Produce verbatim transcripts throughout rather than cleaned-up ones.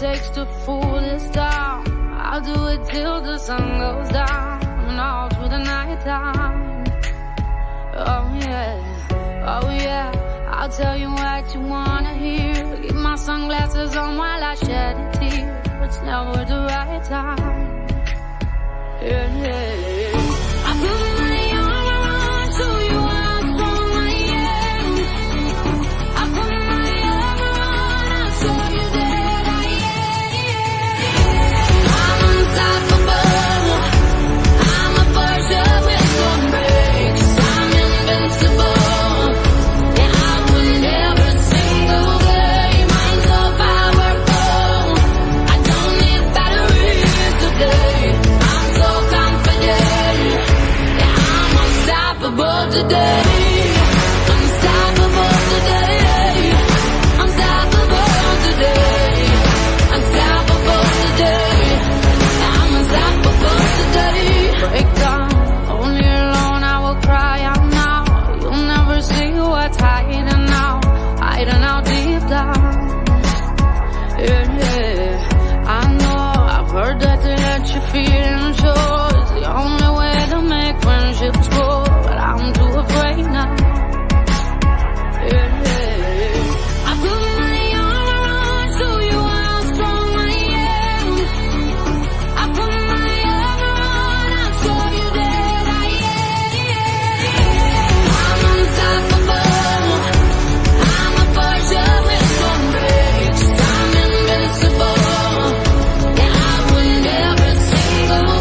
takes to fool this town. I'll do it till the sun goes down and all through the night time. Oh yeah, oh yeah, I'll tell you what you wanna hear. Keep my sunglasses on while I shed a tear. It's never the right time. Yeah, yeah, yeah. I put my arm around so you how strong I am. I put my arm around and show you that I am. I'm unstoppable. I'm a Porsche with some brakes. I'm invincible. Yeah, I win every single game. I'm so powerful. I don't need batteries today. I'm so confident. Yeah, I'm unstoppable today. Unstoppable today. Unstoppable today. Unstoppable today. I'm unstoppable today. Break down, only alone I will cry out now. You'll never see what's hiding now, hiding out deep down. Yeah, yeah, I know, I've heard that to let you feel and show is the only way to make friendships grow, but I'm too afraid now. Yeah, yeah, I put my arm around so you how strong I am. I put my arm around and show you that I am. I'm unstoppable. I'm a Porsche with some brakes. I'm invincible. Yeah, I win every single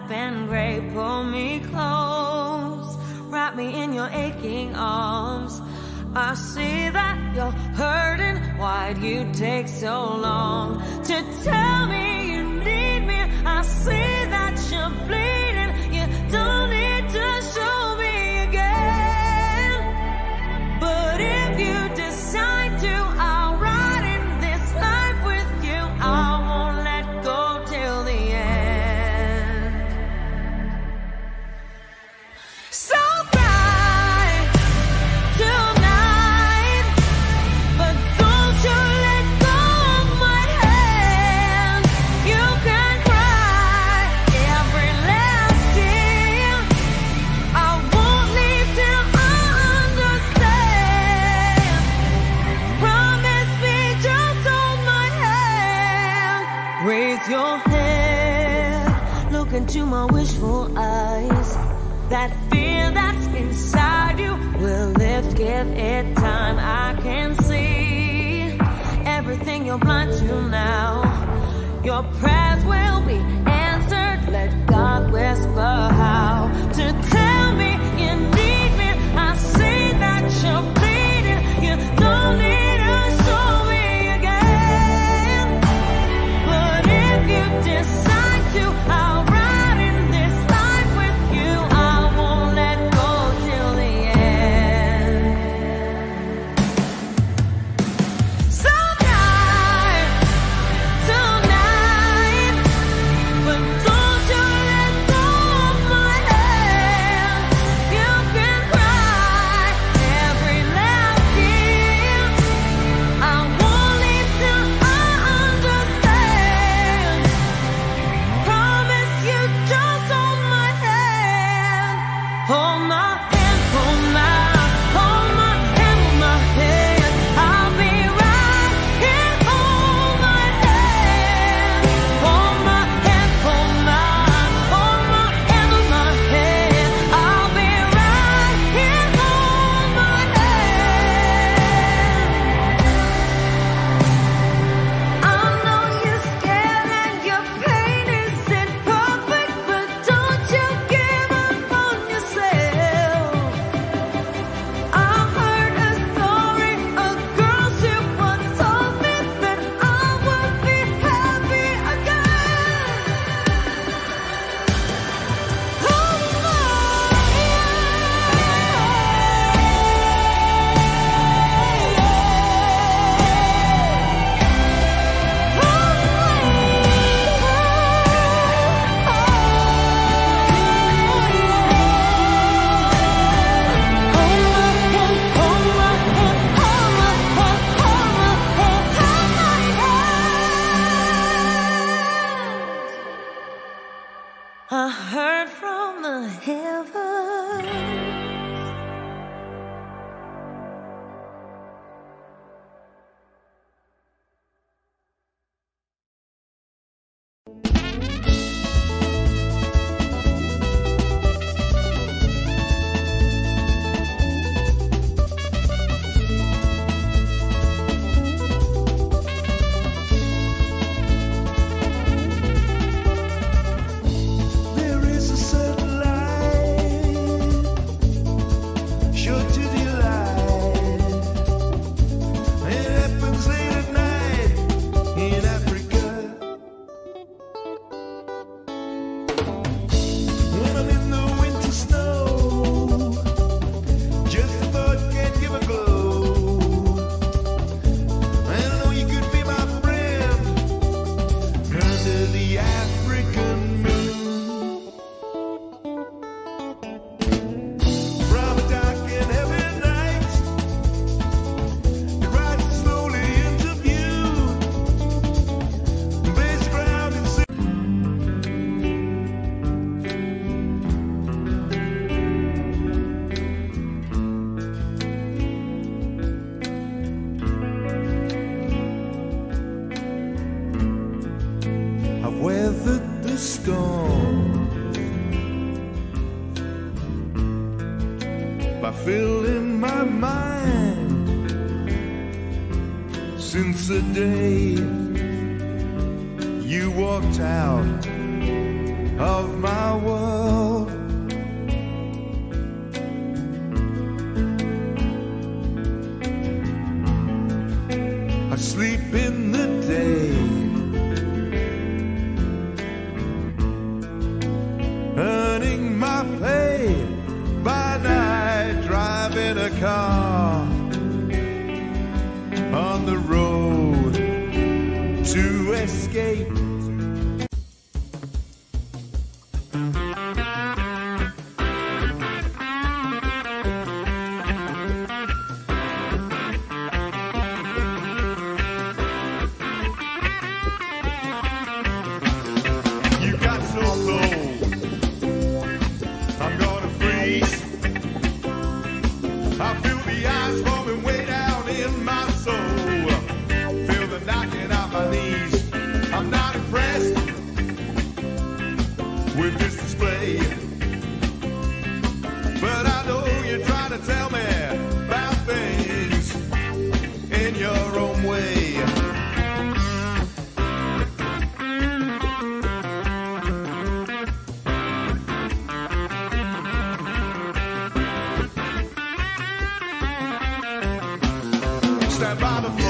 and gray. Pull me close, wrap me in your aching arms. I see that you're hurting. Why'd you take so long to tell me you need me? I see that you're bleeding. You don't need to show me again. But if you decide to, I'll ride in this life with you. I won't let go till the end. So your head, look into my wishful eyes. That fear that's inside you will lift, give it time. I can see everything you're blind to now. Your prayers will be answered. Let God whisper how to tell me you need me. I see that you're bleeding. You don't need to show me again. But if you decide to, I'll ride in this life with you. I won't let go till the end. So tonight, tonight, but don't you let go of my hand. You can cry every last tear. I won't leave till I understand. Promise you just hold my hand. Hold my hand, hold my, hold my hand, hold my hand. I'll be right here. Hold my hand, hold my hand, hold my, hold my hand, hold my hand. I'll be right here. Hold my hand. I know you're scared and your pain isn't perfect, but don't you give up on yourself. I heard a story, a girl she once told me that I would be happy again. Hold my I heard from the heavens. There is a certain light, sure to delight. It happens late at night in Africa. When I'm in the winter snow, just a thought can give a glow. I know you could be my friend under the African moon. From a dark and heavy night, it rises slowly into view. Base ground and sea. I've weathered the storm by filling my mind since the day you walked out of my car on the road to escape. You got so cold, I'm gonna freeze. I feel the ice forming way down in my soul. Feel the knocking out my knees. I'm not impressed with this display, but I know you're trying to tell me about things in your own way. Stand by the